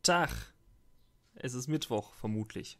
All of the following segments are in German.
Tag. Es ist Mittwoch, vermutlich.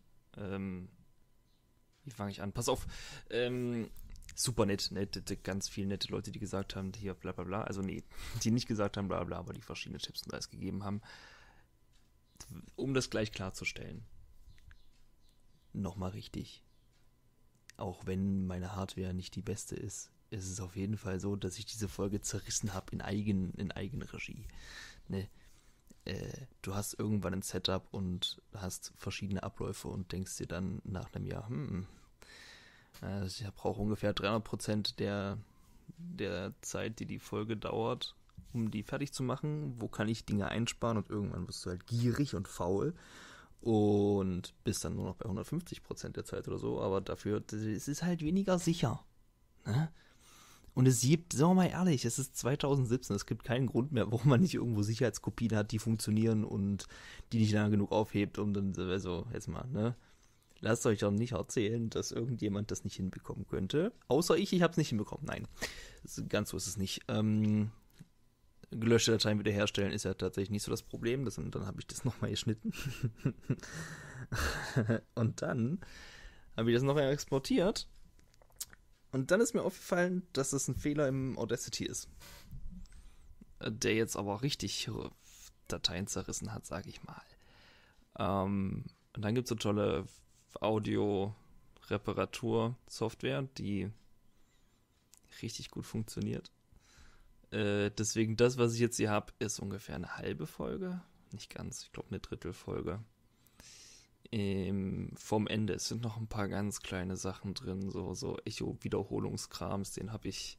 Wie fange ich an? Pass auf. Super nett, ganz viele nette Leute, die gesagt haben, hier bla bla bla. Also nee, die nicht gesagt haben bla bla, aber die verschiedene Tipps und alles gegeben haben. Um das gleich klarzustellen. Nochmal richtig. Auch wenn meine Hardware nicht die beste ist, ist es auf jeden Fall so, dass ich diese Folge zerrissen habe in Eigenregie. Ne? Du hast irgendwann ein Setup und hast verschiedene Abläufe und denkst dir dann nach einem Jahr, ich brauche ungefähr 300% der Zeit, die Folge dauert, um die fertig zu machen. Wo kann ich Dinge einsparen? Und irgendwann wirst du halt gierig und faul und bist dann nur noch bei 150% der Zeit oder so. Aber dafür, es ist halt weniger sicher. Ne? Und es gibt, sagen wir mal ehrlich, es ist 2017, es gibt keinen Grund mehr, warum man nicht irgendwo Sicherheitskopien hat, die funktionieren und die nicht lange genug aufhebt, um dann, also jetzt mal, ne? Lasst euch doch nicht erzählen, dass irgendjemand das nicht hinbekommen könnte. Außer ich habe es nicht hinbekommen. Nein, ganz so ist es nicht. Gelöschte Dateien wiederherstellen ist ja tatsächlich nicht so das Problem. Dann habe ich das nochmal geschnitten. Und dann habe ich das noch exportiert. Und dann ist mir aufgefallen, dass das ein Fehler im Audacity ist. Der jetzt aber richtig Dateien zerrissen hat, sage ich mal. Und dann gibt es so tolle Audio-Reparatur-Software, die richtig gut funktioniert. Deswegen das, was ich jetzt hier habe, ist ungefähr eine halbe Folge. Nicht ganz, ich glaube eine Drittelfolge. Vom Ende. Es sind noch ein paar ganz kleine Sachen drin, so Echo-Wiederholungskrams, den habe ich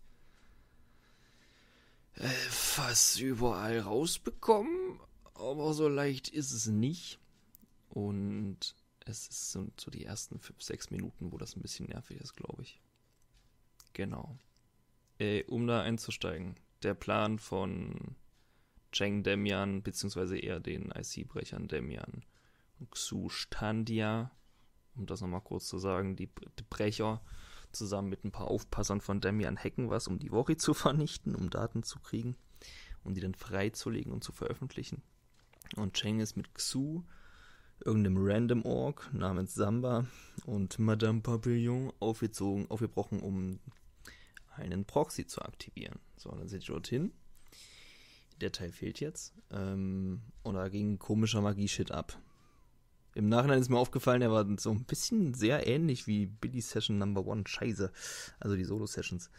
fast überall rausbekommen, aber so leicht ist es nicht. Und es sind so die ersten 5-6 Minuten, wo das ein bisschen nervig ist, glaube ich. Genau. Um da einzusteigen, der Plan von Cheng Demian, beziehungsweise eher den IC-Brechern Demian und Xu Standia, um das nochmal kurz zu sagen, die Brecher zusammen mit ein paar Aufpassern von Demian hacken was, um die Wori zu vernichten, um Daten zu kriegen und die dann freizulegen und zu veröffentlichen. Und Cheng ist mit Xu, irgendeinem Random Org namens Samba und Madame Papillon aufgebrochen, um einen Proxy zu aktivieren. So, dann sind die dorthin. Der Teil fehlt jetzt. Und da ging komischer Magie-Shit ab. Im Nachhinein ist mir aufgefallen, er war so ein bisschen sehr ähnlich wie Billy Session Number 1. Scheiße. Also die Solo-Sessions.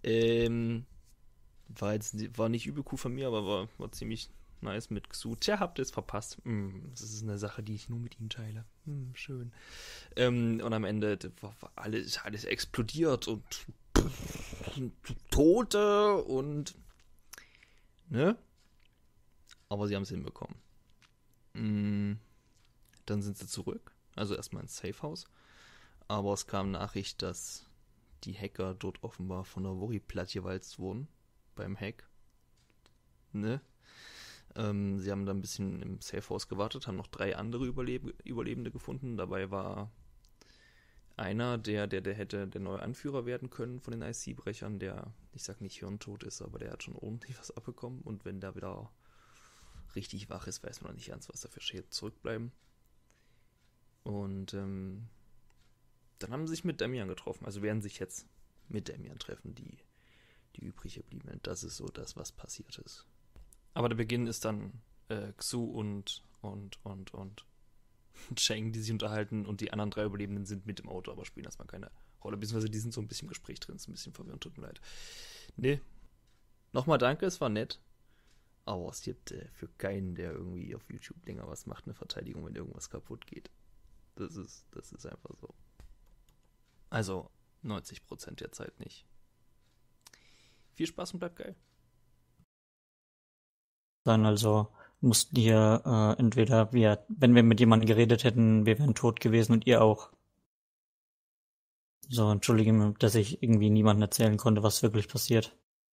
War nicht übel cool von mir, aber war ziemlich nice mit Xu. Tja, habt ihr es verpasst. Das ist eine Sache, die ich nur mit ihm teile. Schön. Und am Ende war alles explodiert und Tote und ne? Aber sie haben es hinbekommen. Dann sind sie zurück. Also erstmal ins Safehouse. Aber es kam Nachricht, dass die Hacker dort offenbar von der Wori plattgewalzt wurden. Beim Hack. Ne? Sie haben da ein bisschen im Safehouse gewartet, haben noch 3 andere Überlebende gefunden. Dabei war einer, der hätte der neue Anführer werden können von den IC-Brechern, der, ich sag nicht hirntot ist, aber der hat schon ordentlich was abbekommen. Und wenn der wieder richtig wach ist, weiß man noch nicht ganz, was da für Schäden zurückbleiben. Und dann haben sie sich mit Demian getroffen. Also werden sich jetzt mit Demian treffen, die übrig gebliebenen. Das ist so das, was passiert ist. Aber der Beginn ist dann Xu und Cheng, die sich unterhalten, und die anderen 3 Überlebenden sind mit im Auto, aber spielen erstmal keine Rolle. Beziehungsweise die sind so ein bisschen im Gespräch drin. Ist ein bisschen verwirrend, tut mir leid. Nee. Nochmal danke, es war nett. Aber es gibt für keinen, der irgendwie auf YouTube länger was macht, eine Verteidigung, wenn irgendwas kaputt geht. Das ist einfach so. Also 90% der Zeit nicht. Viel Spaß und bleibt geil. Dann also mussten ihr entweder wenn wir mit jemandem geredet hätten, wir wären tot gewesen und ihr auch. So, entschuldige mir, dass ich irgendwie niemandem erzählen konnte, was wirklich passiert.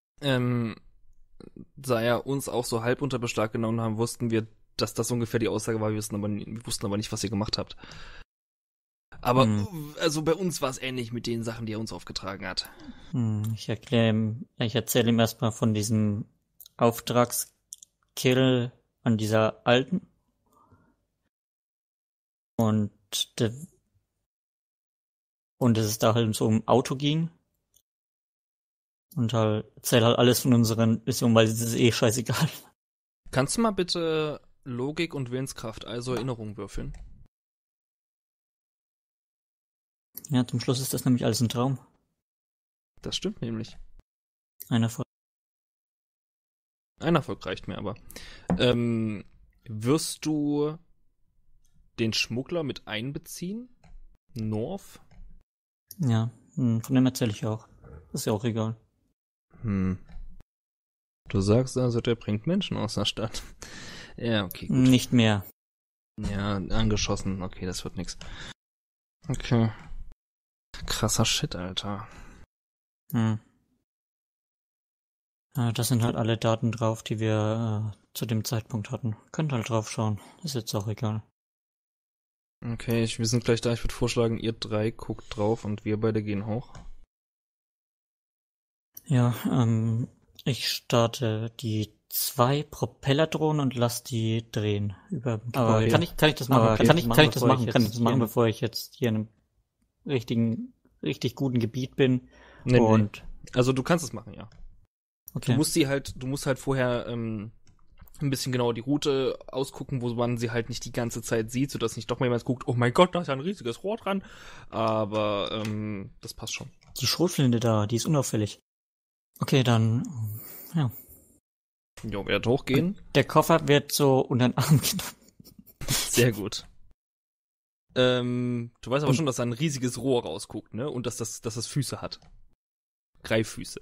Da ja uns auch so halb unter Beschlag genommen haben, wussten wir, dass das ungefähr die Aussage war. Wir wussten aber nicht, was ihr gemacht habt. Aber also bei uns war es ähnlich mit den Sachen, die er uns aufgetragen hat. Ich erzähle ihm erstmal von diesem Auftragskill an dieser Alten. Und dass es da halt so um Auto ging. Und halt erzähl halt alles von unseren Missionen, weil es ist eh scheißegal. Kannst du mal bitte Logik und Willenskraft, also Erinnerung würfeln? Ja, zum Schluss ist das nämlich alles ein Traum. Das stimmt nämlich. Ein Erfolg. Ein Erfolg reicht mir aber. Wirst du den Schmuggler mit einbeziehen? North? Ja, von dem erzähle ich auch. Das ist ja auch egal. Du sagst also, der bringt Menschen aus der Stadt. Ja, okay, gut. Nicht mehr. Ja, angeschossen. Okay, das wird nix. Okay. Krasser Shit, Alter. Das sind halt alle Daten drauf, die wir zu dem Zeitpunkt hatten. Könnt halt drauf schauen. Ist jetzt auch egal. Okay, wir sind gleich da. Ich würde vorschlagen, ihr 3 guckt drauf und wir beide gehen hoch. Ja, ich starte die 2 Propellerdrohnen und lass die drehen über dem Aber Gebäude. Kann ich das machen? Kann ich das machen, bevor ich jetzt hier in einem richtig guten Gebiet bin? Nee. Also du kannst es machen, ja. Okay. Du musst halt vorher ein bisschen genauer die Route ausgucken, wo man sie halt nicht die ganze Zeit sieht, sodass nicht doch mal jemand guckt, oh mein Gott, da ist ja ein riesiges Rohr dran. Aber das passt schon. Die Schrotflinte da, die ist unauffällig. Okay, dann, ja. Jo, werdet hochgehen. Der Koffer wird so unter den Arm genommen. Sehr gut. Du weißt aber schon, dass da ein riesiges Rohr rausguckt, ne? Und dass das Füße hat. Greiffüße.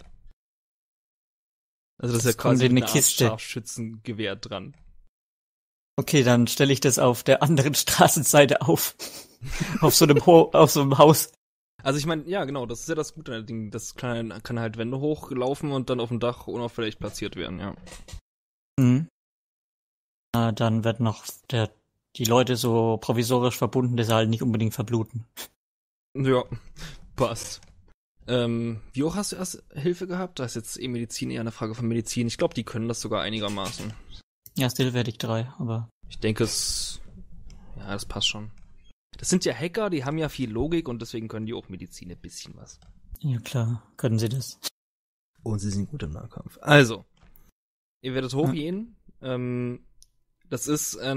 Also das ist ja quasi eine Kiste. Scharfschützengewehr dran. Okay, dann stelle ich das auf der anderen Straßenseite auf. auf so einem Haus. Also ich meine, ja genau, das ist ja das Gute an dem Ding. Das kann halt Wände hochlaufen und dann auf dem Dach unauffällig platziert werden, ja. Mhm. Dann wird noch die Leute so provisorisch verbunden, dass sie halt nicht unbedingt verbluten. Ja, passt. Wie hoch hast du erst Hilfe gehabt? Da ist jetzt Medizin eher eine Frage von Medizin. Ich glaube, die können das sogar einigermaßen. Ja, still werde ich 3, aber... Ich denke das passt schon. Das sind ja Hacker, die haben ja viel Logik und deswegen können die auch Medizin ein bisschen was. Ja klar, können sie das. Und sie sind gut im Nahkampf. Also, ihr werdet hochgehen. Das ist ihr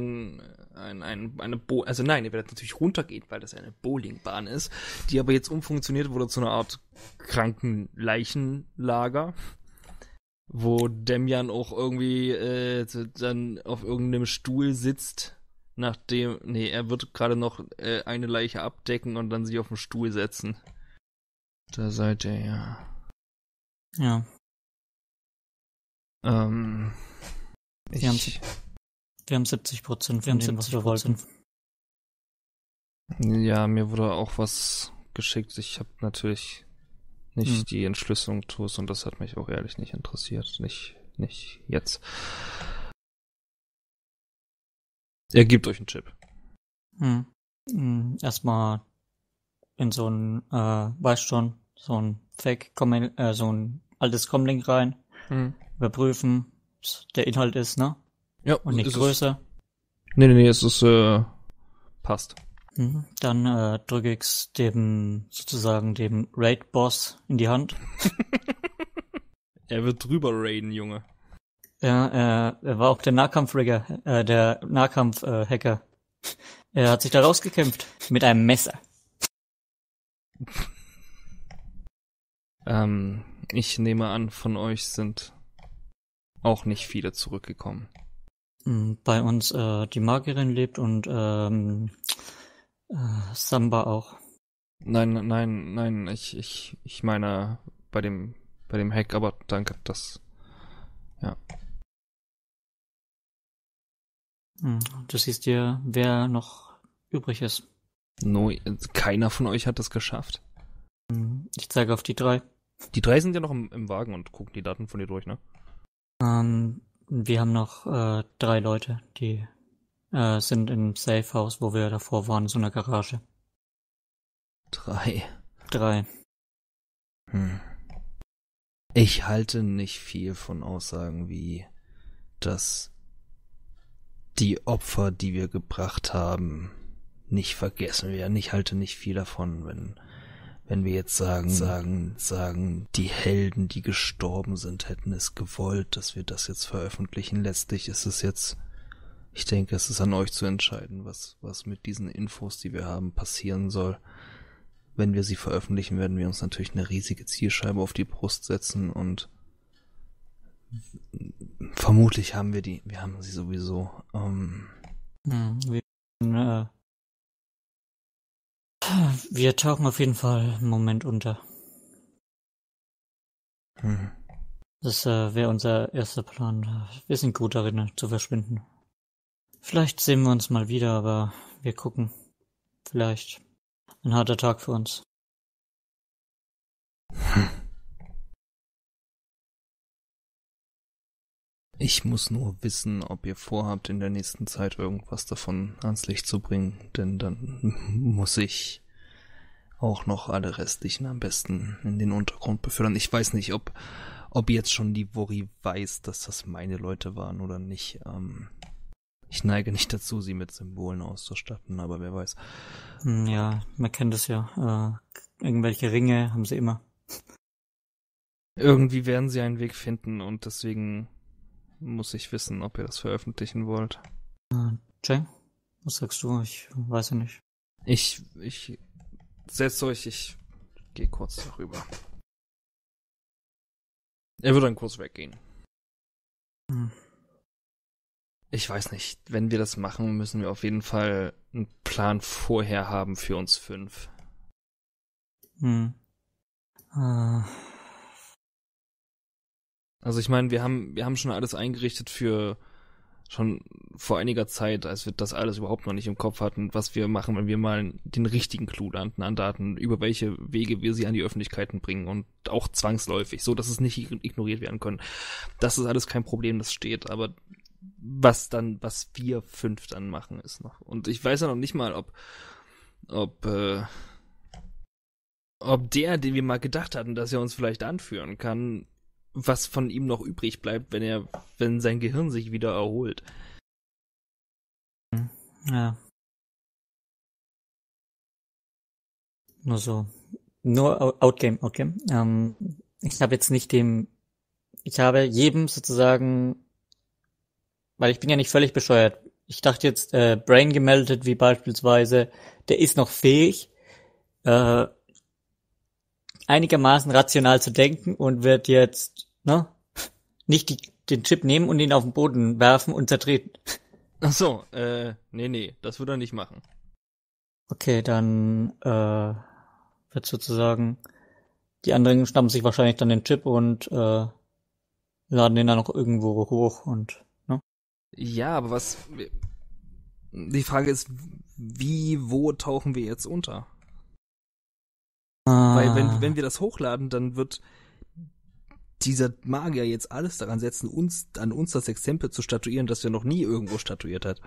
werdet natürlich runtergehen, weil das eine Bowlingbahn ist, die aber jetzt umfunktioniert wurde zu einer Art kranken Leichenlager, wo Demian auch irgendwie dann auf irgendeinem Stuhl sitzt, er wird gerade noch eine Leiche abdecken und dann sich auf den Stuhl setzen. Da seid ihr ja. Ja. Wir haben 70% von dem, was wir wollten. Ja, mir wurde auch was geschickt. Ich habe natürlich nicht die Entschlüsselung TUS und das hat mich auch ehrlich nicht interessiert. Nicht jetzt. Er gibt euch einen Chip. Erstmal in so ein, weißt schon, so ein so ein altes Comlink rein. Überprüfen, was der Inhalt ist, ne? Ja. Und nicht größer. Nee, es ist, passt. Dann drücke ich's dem Raid-Boss in die Hand. Er wird drüber raiden, Junge. Ja, er war auch der Nahkampf-Hacker. Er hat sich da rausgekämpft. Mit einem Messer. Ich nehme an, von euch sind auch nicht viele zurückgekommen. Bei uns die Magierin lebt und Samba auch. Nein, ich meine bei dem Hack, aber danke, das, ja. Du siehst dir, wer noch übrig ist. Keiner von euch hat das geschafft. Ich zeige auf die 3. Die 3 sind ja noch im Wagen und gucken die Daten von dir durch, ne? Wir haben noch 3 Leute, die sind im Safehouse, wo wir davor waren, in so einer Garage. 3. Ich halte nicht viel von Aussagen wie, dass die Opfer, die wir gebracht haben, nicht vergessen werden. Ich halte nicht viel davon, wenn wir jetzt sagen, die Helden, die gestorben sind, hätten es gewollt, dass wir das jetzt veröffentlichen. Letztlich ist es jetzt, ich denke, es ist an euch zu entscheiden, was mit diesen Infos, die wir haben, passieren soll. Wenn wir sie veröffentlichen, werden wir uns natürlich eine riesige Zielscheibe auf die Brust setzen und vermutlich haben wir haben sie sowieso. Wir tauchen auf jeden Fall im Moment unter. Das wäre unser erster Plan. Wir sind gut darin, zu verschwinden. Vielleicht sehen wir uns mal wieder, aber wir gucken. Vielleicht ein harter Tag für uns. Ich muss nur wissen, ob ihr vorhabt, in der nächsten Zeit irgendwas davon ans Licht zu bringen, denn dann muss ich auch noch alle restlichen am besten in den Untergrund befördern. Ich weiß nicht, ob jetzt schon die Worry weiß, dass das meine Leute waren oder nicht. Ich neige nicht dazu, sie mit Symbolen auszustatten, aber wer weiß. Ja, man kennt es ja. Irgendwelche Ringe haben sie immer. Irgendwie werden sie einen Weg finden und deswegen muss ich wissen, ob ihr das veröffentlichen wollt. Jay, was sagst du? Ich weiß ja nicht. Ich setzt euch, ich gehe kurz darüber. Er wird dann kurz weggehen. Ich weiß nicht, wenn wir das machen, müssen wir auf jeden Fall einen Plan vorher haben für uns 5. Also ich meine, wir haben schon alles eingerichtet für schon vor einiger Zeit, als wir das alles überhaupt noch nicht im Kopf hatten, was wir machen, wenn wir mal den richtigen Clou landen an Daten, über welche Wege wir sie an die Öffentlichkeiten bringen und auch zwangsläufig, so dass es nicht ignoriert werden können. Das ist alles kein Problem, das steht, aber was wir 5 dann machen, ist noch. Und ich weiß ja noch nicht mal, ob der, den wir mal gedacht hatten, dass er uns vielleicht anführen kann, was von ihm noch übrig bleibt, wenn sein Gehirn sich wieder erholt. Ja. Nur Outgame. Ich habe jedem sozusagen, weil ich bin ja nicht völlig bescheuert. Ich dachte jetzt, Brain gemeldet, wie beispielsweise, der ist noch fähig, einigermaßen rational zu denken und wird jetzt, nicht den Chip nehmen und ihn auf den Boden werfen und zertreten. Ach so, nee, das würde er nicht machen. Okay, dann wird sozusagen, die anderen schnappen sich wahrscheinlich dann den Chip und laden den dann noch irgendwo hoch und, Ja, aber die Frage ist, wo tauchen wir jetzt unter? Weil wenn wir das hochladen, dann wird dieser Magier jetzt alles daran setzen, an uns das Exempel zu statuieren, das er noch nie irgendwo statuiert hat.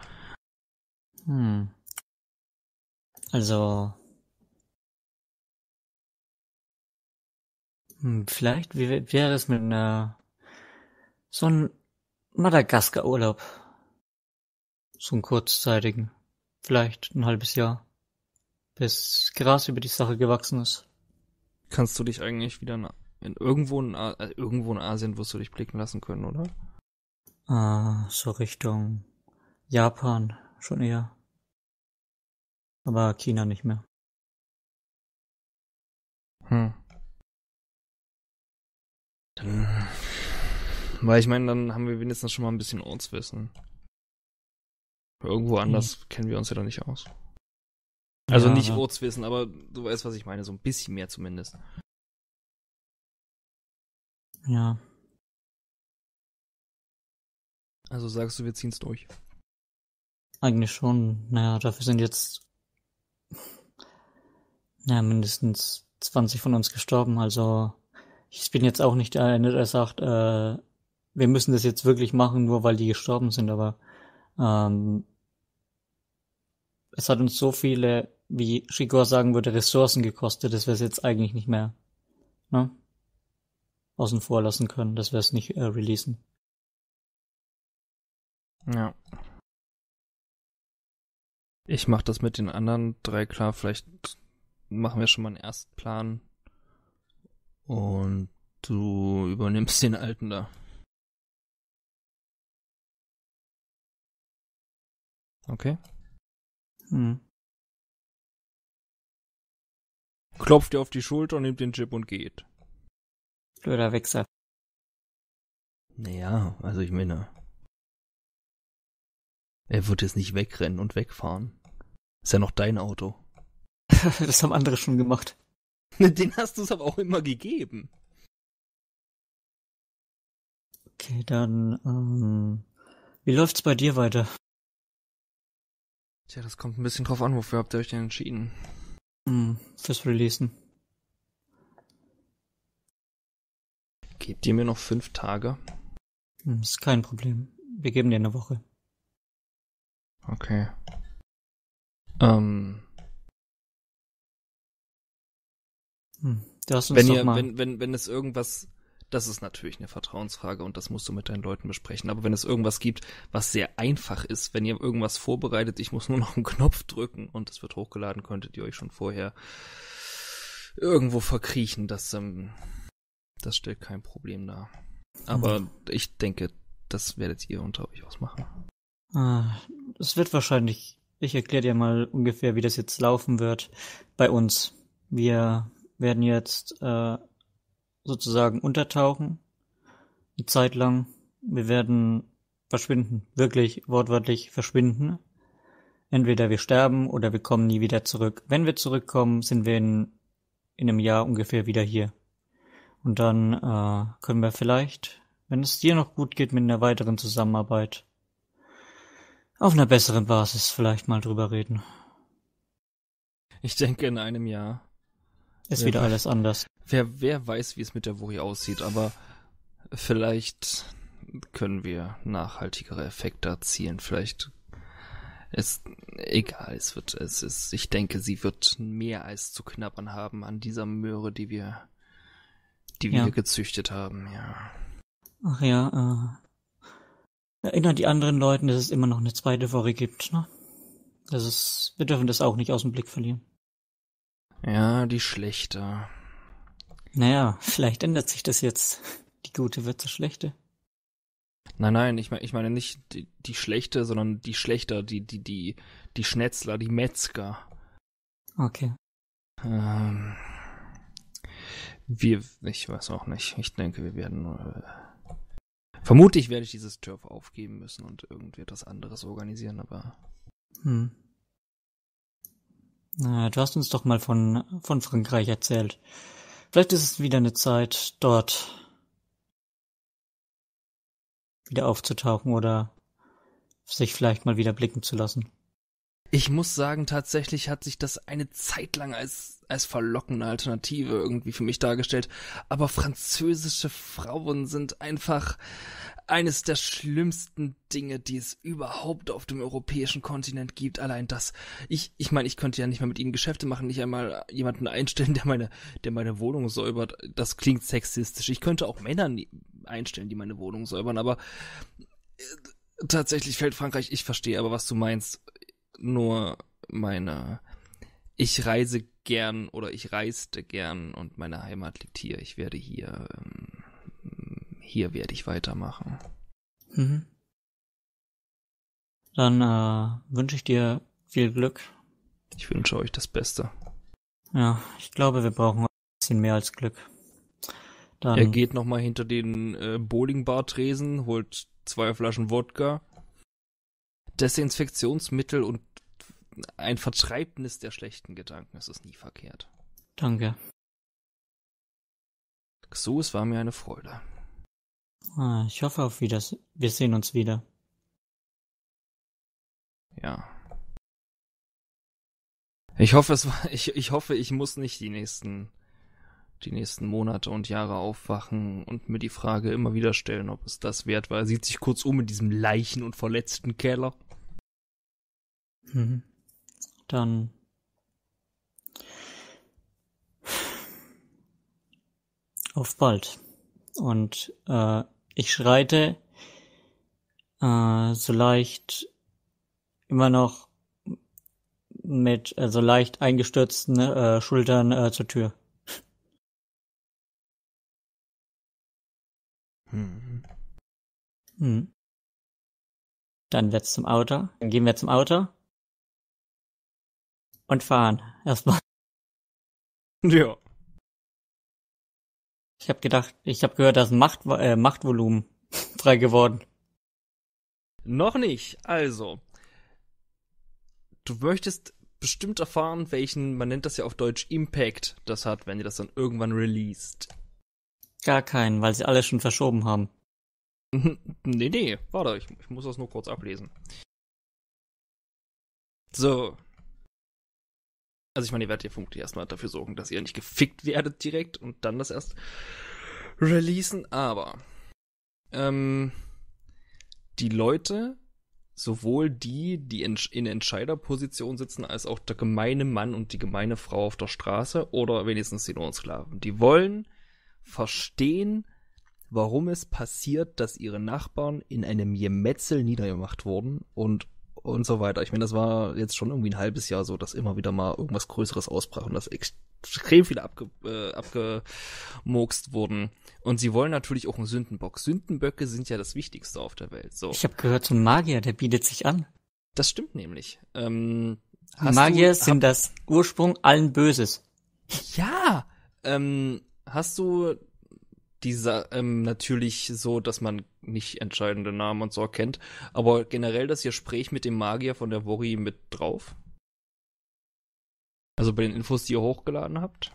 Also vielleicht wäre es mit so einem Madagaskar-Urlaub, so einen kurzzeitigen, vielleicht ein halbes Jahr, bis Gras über die Sache gewachsen ist. Kannst du dich eigentlich wieder irgendwo in Asien wirst du dich blicken lassen können, oder? So Richtung Japan schon eher. Aber China nicht mehr. Weil ich meine, dann haben wir wenigstens schon mal ein bisschen Ortswissen. Irgendwo anders kennen wir uns ja doch nicht aus. Also ja, nicht Ortswissen, aber du weißt, was ich meine, so ein bisschen mehr zumindest. Ja. Also sagst du, wir ziehen's durch? Eigentlich schon. Naja, dafür sind jetzt mindestens 20 von uns gestorben. Also ich bin jetzt auch nicht der, der sagt, wir müssen das jetzt wirklich machen, nur weil die gestorben sind. Aber es hat uns so viele, wie Shigor sagen würde, Ressourcen gekostet, dass wir es jetzt eigentlich nicht mehr außen vor lassen können, dass wir es nicht releasen. Ja. Ich mache das mit den anderen 3 klar. Vielleicht machen wir schon mal einen ersten Plan. Und du übernimmst den alten da. Okay? Klopft dir auf die Schulter und nimmt den Chip und geht. Blöder Wichser. Naja, also ich meine, er wird jetzt nicht wegrennen und wegfahren. Ist ja noch dein Auto. Das haben andere schon gemacht. Den hast du es aber auch immer gegeben. Okay, dann, wie läuft's bei dir weiter? Tja, das kommt ein bisschen drauf an, wofür habt ihr euch denn entschieden? Fürs Releasen. Gebt ihr mir noch 5 Tage? Ist kein Problem. Wir geben dir eine Woche. Okay. Du hast uns Wenn doch ihr, mal... wenn es irgendwas, das ist natürlich eine Vertrauensfrage und das musst du mit deinen Leuten besprechen, aber wenn es irgendwas gibt, was sehr einfach ist, wenn ihr irgendwas vorbereitet, ich muss nur noch einen Knopf drücken und es wird hochgeladen, könntet ihr euch schon vorher irgendwo verkriechen, das stellt kein Problem dar. Aber ich denke, das werdet ihr unter euch ausmachen. Es wird wahrscheinlich... Ich erkläre dir mal ungefähr, wie das jetzt laufen wird bei uns. Wir werden jetzt sozusagen untertauchen, eine Zeit lang. Wir werden verschwinden, wirklich wortwörtlich verschwinden. Entweder wir sterben oder wir kommen nie wieder zurück. Wenn wir zurückkommen, sind wir in einem Jahr ungefähr wieder hier. Und dann können wir vielleicht, wenn es dir noch gut geht mit einer weiteren Zusammenarbeit, auf einer besseren Basis vielleicht mal drüber reden. Ich denke, in einem Jahr Ist wieder alles anders. Wer weiß, wie es mit der Wuri aussieht, aber vielleicht können wir nachhaltigere Effekte erzielen. Vielleicht ist egal, ich denke, sie wird mehr als zu knabbern haben an dieser Möhre, die wir gezüchtet haben, ja. Ach ja, erinnern die anderen Leuten, dass es immer noch eine zweite Woche gibt, ne? Wir dürfen das auch nicht aus dem Blick verlieren. Ja, die schlechte. Naja, vielleicht ändert sich das jetzt. Die gute wird zur schlechte. Nein, ich meine nicht die schlechte, sondern die Schlechter, die Schnetzler, die Metzger. Okay. Ich weiß auch nicht. Ich denke, wir werden vermutlich werde ich dieses Turf aufgeben müssen und irgendwie etwas anderes organisieren, aber... Na, du hast uns doch mal von Frankreich erzählt. Vielleicht ist es wieder eine Zeit, dort wieder aufzutauchen oder sich vielleicht mal wieder blicken zu lassen. Ich muss sagen, tatsächlich hat sich das eine Zeit lang als verlockende Alternative irgendwie für mich dargestellt. Aber französische Frauen sind einfach eines der schlimmsten Dinge, die es überhaupt auf dem europäischen Kontinent gibt. Allein das. Ich meine, ich könnte ja nicht mal mit ihnen Geschäfte machen, nicht einmal jemanden einstellen, der meine Wohnung säubert. Das klingt sexistisch. Ich könnte auch Männer einstellen, die meine Wohnung säubern, aber tatsächlich fällt Frankreich, ich verstehe aber, was du meinst. Nur ich reise gern oder ich reiste gern und meine Heimat liegt hier. Ich werde hier werde ich weitermachen. Dann wünsche ich dir viel Glück. Ich wünsche euch das Beste. Ja, ich glaube, wir brauchen ein bisschen mehr als Glück. Dann, er geht nochmal hinter den Bowlingbar-Tresen, holt 2 Flaschen Wodka, Desinfektionsmittel und ein Vertreibnis der schlechten Gedanken. Es ist nie verkehrt. Danke. So, es war mir eine Freude. Ich hoffe auf Wiedersehen. Wir sehen uns wieder. Ja. Ich hoffe, ich muss nicht die nächsten Monate und Jahre aufwachen und mir die Frage immer wieder stellen, ob es das wert war. Er sieht sich kurz um in diesem Leichen- und verletzten Keller. Dann auf bald. Und ich schreite so leicht immer noch mit so leicht eingestürzten Schultern zur Tür. Hm. Hm. Dann gehen wir zum Auto und fahren erstmal. Ja. Ich habe gehört, da ist ein Machtvolumen frei geworden. Noch nicht. Also, du möchtest bestimmt erfahren, welchen, man nennt das ja auf Deutsch, Impact das hat, wenn ihr das dann irgendwann released. Gar keinen, weil sie alle schon verschoben haben. Nee, warte, ich muss das nur kurz ablesen. So. Also ich meine, ihr werdet ja vermutlich erstmal dafür sorgen, dass ihr nicht gefickt werdet direkt und dann das erst releasen, aber die Leute, sowohl die in Entscheiderposition sitzen, als auch der gemeine Mann und die gemeine Frau auf der Straße oder wenigstens die Lohnsklaven, die wollen verstehen, warum es passiert, dass ihre Nachbarn in einem Gemetzel niedergemacht wurden und so weiter. Ich meine, das war jetzt schon irgendwie ein halbes Jahr so, dass immer wieder mal irgendwas Größeres ausbrach und dass extrem viele abgemurkst wurden. Und sie wollen natürlich auch einen Sündenbock. Sündenböcke sind ja das Wichtigste auf der Welt. So. Ich habe gehört, so ein Magier, der bietet sich an. Das stimmt nämlich. Magier sind das Ursprung allen Böses. Ja! Hast du dieser natürlich so, dass man nicht entscheidende Namen und so erkennt, aber generell das Gespräch mit dem Magier von der Worry mit drauf? Also bei den Infos, die ihr hochgeladen habt?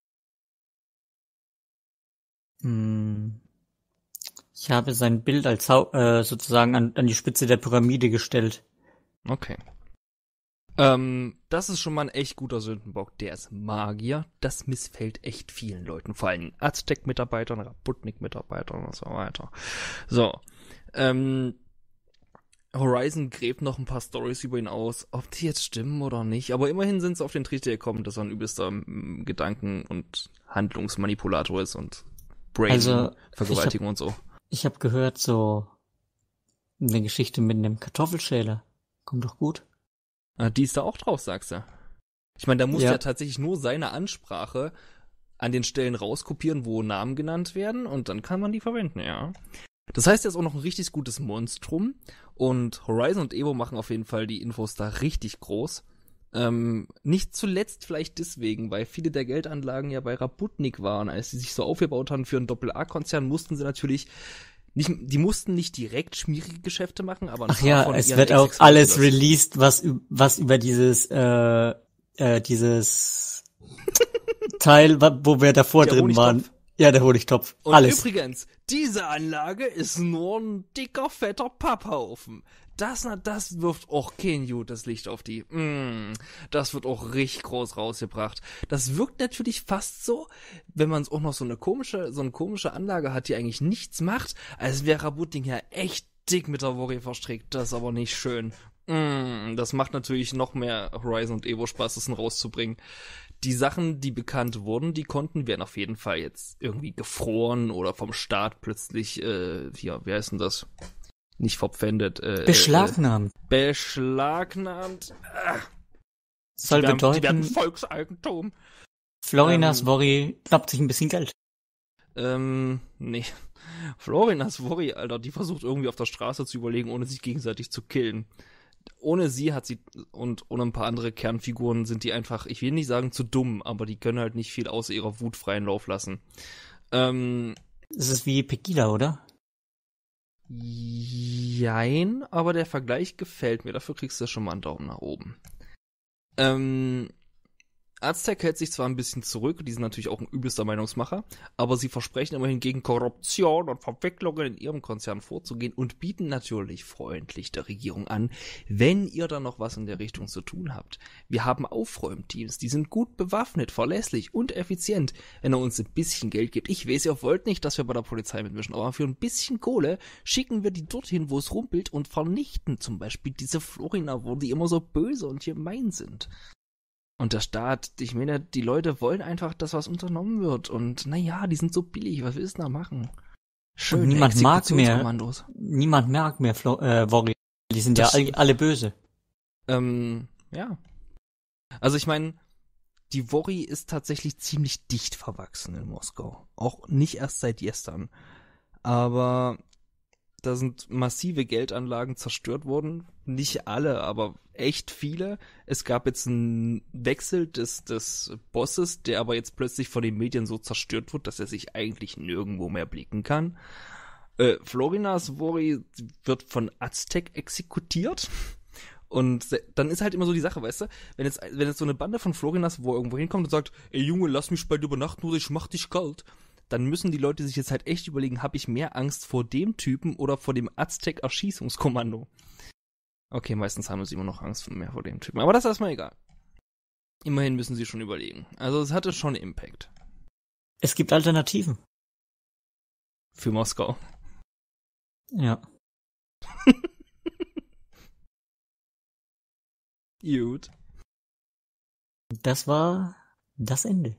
Ich habe sein Bild als sozusagen an die Spitze der Pyramide gestellt. Okay. Das ist schon mal ein echt guter Sündenbock. Der ist Magier. Das missfällt echt vielen Leuten. Vor allem Aztec-Mitarbeitern, Rabotnik-Mitarbeitern und so weiter. So. Horizon gräbt noch ein paar Storys über ihn aus, ob die jetzt stimmen oder nicht. Aber immerhin sind sie auf den Trichter gekommen, dass er ein übelster Gedanken- und Handlungsmanipulator ist und Brain-Vergewaltigung und so. Ich habe gehört, so eine Geschichte mit einem Kartoffelschäler. Kommt doch gut. Die ist da auch drauf, sagst du? Ich meine, da muss ja tatsächlich nur seine Ansprache an den Stellen rauskopieren, wo Namen genannt werden und dann kann man die verwenden, ja. Das heißt, er ist auch noch ein richtig gutes Monstrum und Horizon und Evo machen auf jeden Fall die Infos da richtig groß. Nicht zuletzt vielleicht deswegen, weil viele der Geldanlagen ja bei Rabotnik waren. Als sie sich so aufgebaut haben für einen Doppel-A-Konzern, mussten sie natürlich die mussten nicht direkt schmierige Geschäfte machen, aber ach ja, es wird auch alles released, was über dieses Teil, wo wir davor der drin waren. Ja, der Honigtopf. Und alles. Übrigens, diese Anlage ist nur ein dicker, fetter Papphaufen. Das wirft auch kein gutes Licht auf die. Das wird auch richtig groß rausgebracht. Das wirkt natürlich fast so, wenn man auch noch so eine komische Anlage hat, die eigentlich nichts macht, als wäre Rabotnik ja echt dick mit der Worry verstrickt. Das ist aber nicht schön. Das macht natürlich noch mehr Horizon und Evo Spaß, das rauszubringen. Die Sachen, die bekannt wurden, werden auf jeden Fall jetzt irgendwie gefroren oder vom Staat plötzlich, wie heißt denn das? Nicht verpfändet. Beschlagnahmt. Beschlagnahmt. Soll bedeuten, die werden Volkseigentum. Florinas Worry knappt sich ein bisschen Geld. Nee. Florinas Worry, Alter, die versucht irgendwie auf der Straße zu überlegen, ohne sich gegenseitig zu killen. Ohne sie hat sie und ohne ein paar andere Kernfiguren sind die einfach, ich will nicht sagen zu dumm, aber die können halt nicht viel außer ihrer Wut freien Lauf lassen. Das ist wie Pegida, oder? Jein, aber der Vergleich gefällt mir. Dafür kriegst du schon mal einen Daumen nach oben. Aztec hält sich zwar ein bisschen zurück, die sind natürlich auch ein übelster Meinungsmacher, aber sie versprechen immerhin gegen Korruption und Verwicklungen in ihrem Konzern vorzugehen und bieten natürlich freundlich der Regierung an, wenn ihr da noch was in der Richtung zu tun habt. Wir haben Aufräumteams, die sind gut bewaffnet, verlässlich und effizient. Wenn ihr uns ein bisschen Geld gibt, ich weiß, ihr wollt nicht, dass wir bei der Polizei mitmischen, aber für ein bisschen Kohle schicken wir die dorthin, wo es rumpelt und vernichten zum Beispiel diese Florina, wo die immer so böse und gemein sind. Und der Staat, ich meine, die Leute wollen einfach, dass was unternommen wird. Und naja, die sind so billig, was willst du da machen? Schön, niemand mag mehr Worry. Die sind ja alle böse. Ja. Also ich meine, die Wori ist tatsächlich ziemlich dicht verwachsen in Moskau. Auch nicht erst seit gestern. Aber da sind massive Geldanlagen zerstört worden. Nicht alle, aber echt viele. Es gab jetzt einen Wechsel des Bosses, der aber jetzt plötzlich von den Medien so zerstört wird, dass er sich eigentlich nirgendwo mehr blicken kann. Florinas Wori wird von Aztec exekutiert. Und dann ist halt immer so die Sache, weißt du, wenn jetzt so eine Bande von Florinas wo irgendwo hinkommt und sagt, ey Junge, lass mich bald übernachten oder ich mach dich kalt, dann müssen die Leute sich jetzt halt echt überlegen, habe ich mehr Angst vor dem Typen oder vor dem Aztec-Erschießungskommando? Okay, meistens haben sie immer noch Angst mehr vor dem Typen, aber das ist erstmal egal. Immerhin müssen sie schon überlegen. Also es hatte schon Impact. Es gibt Alternativen. Für Moskau. Ja. Gut. Das war das Ende.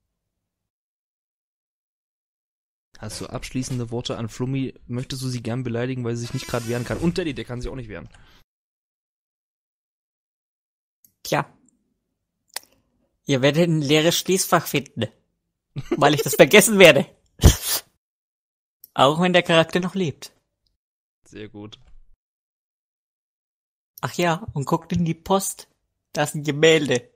Hast du abschließende Worte an Flummi? Möchtest du sie gern beleidigen, weil sie sich nicht gerade wehren kann? Und Daddy, der kann sich auch nicht wehren. Tja. Ihr werdet ein leeres Schließfach finden. Weil ich das vergessen werde. Auch wenn der Charakter noch lebt. Sehr gut. Ach ja, und guckt in die Post. Da ist ein Gemälde.